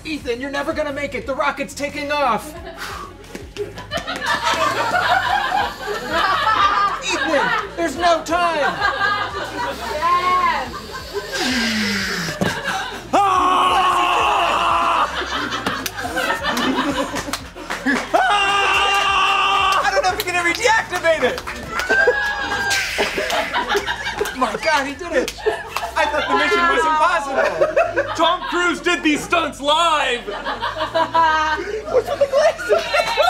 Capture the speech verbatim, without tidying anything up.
Ethan, you're never gonna make it. The rocket's taking off. Ethan, there's no time. Yes. I don't know if he can ever deactivate it. Oh my God, he did it. I thought the mission was impossible. Tom Cruise did these stunts live! What's with the glasses?